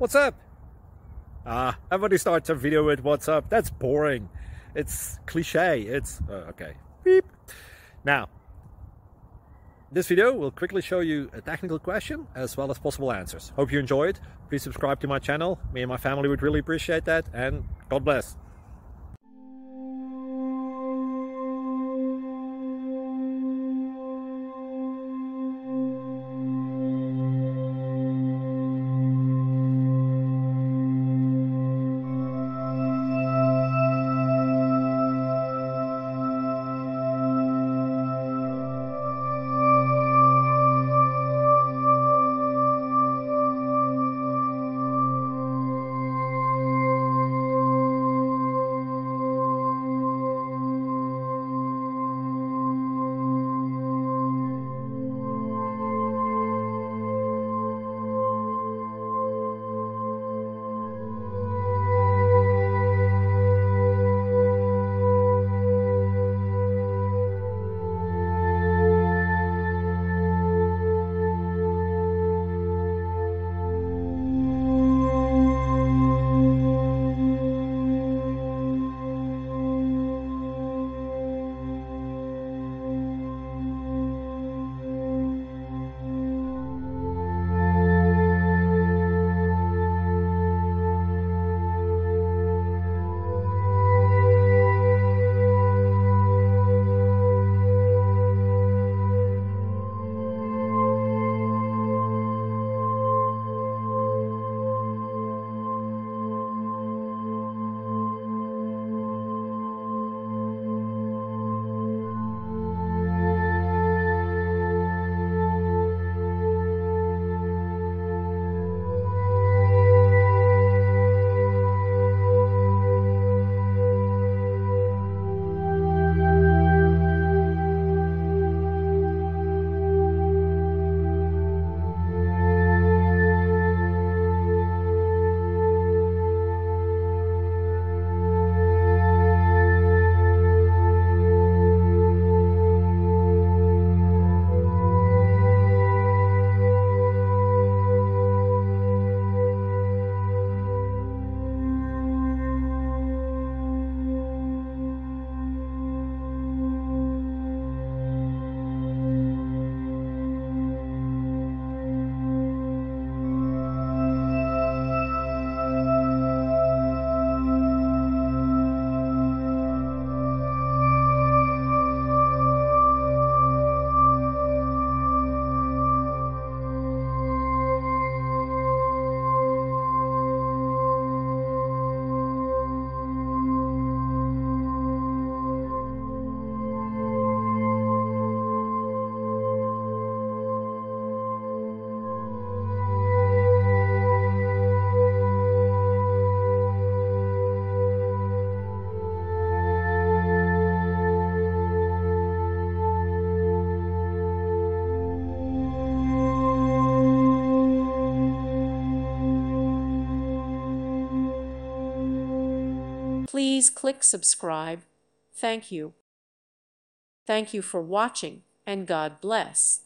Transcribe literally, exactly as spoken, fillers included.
What's up? Ah, everybody starts a video with what's up. That's boring. It's cliche. It's uh, okay. Beep. Now, this video will quickly show you a technical question as well as possible answers. Hope you enjoy it. Please subscribe to my channel. Me and my family would really appreciate that, and God bless. Please click subscribe. Thank you. Thank you for watching, and God bless.